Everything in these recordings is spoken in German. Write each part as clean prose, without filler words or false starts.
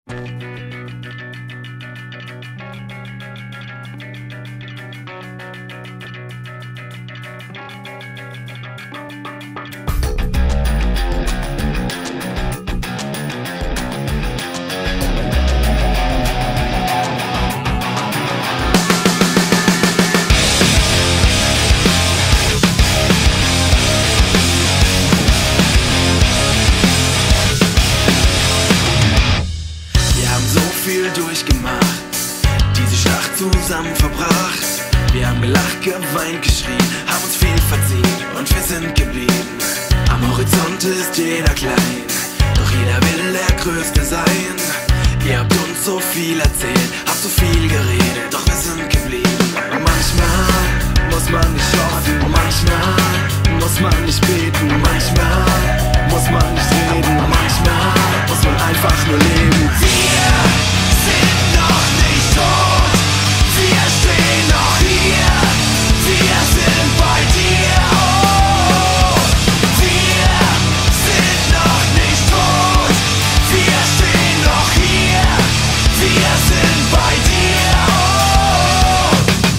Durchgemacht, diese Schlacht zusammen verbracht. Wir haben gelacht, geweint, geschrien, haben uns viel verziehen und wir sind geblieben. Am Horizont ist jeder klein, doch jeder will der Größte sein. Ihr habt uns so viel erzählt, habt so viel geredet, doch wir sind geblieben. Manchmal muss man nicht hoffen, manchmal muss man nicht beten, manchmal muss man nicht reden, manchmal muss man einfach nur leben. Wir sind noch nicht tot, wir stehen noch hier, wir sind bei dir. Oh, wir sind noch nicht tot, wir stehen noch hier, wir sind bei dir. Oh.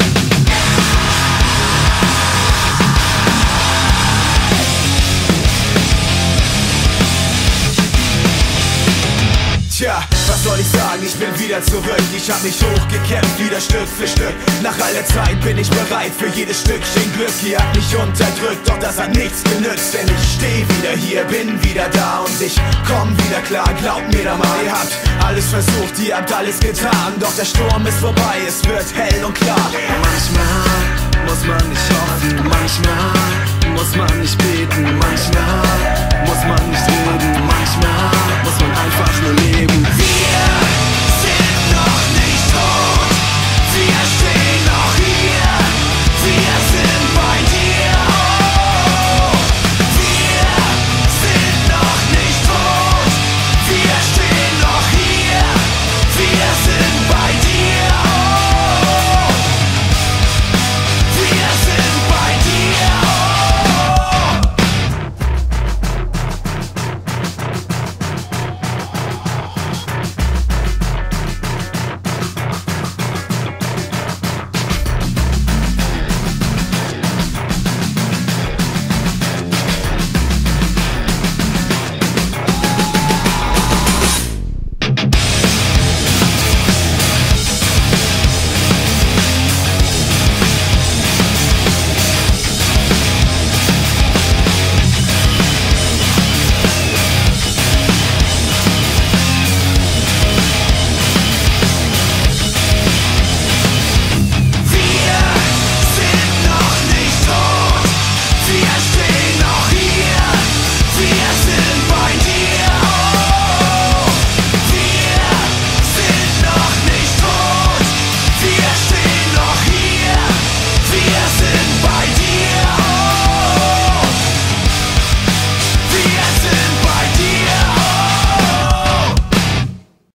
Tja, was soll ich sagen, ich bin wieder zurück. Ich hab mich hochgekämpft, wieder Stück für Stück. Nach aller Zeit bin ich bereit für jedes Stückchen Glück. Ihr habt mich unterdrückt, doch das hat nichts genützt. Denn ich steh wieder hier, bin wieder da und ich komm wieder klar, glaubt mir da mal. Ihr habt alles versucht, ihr habt alles getan, doch der Sturm ist vorbei, es wird hell und klar. Manchmal muss man nicht hoffen, manchmal muss man nicht beten, manchmal muss man nicht reden, manchmal muss man einfach nur leben.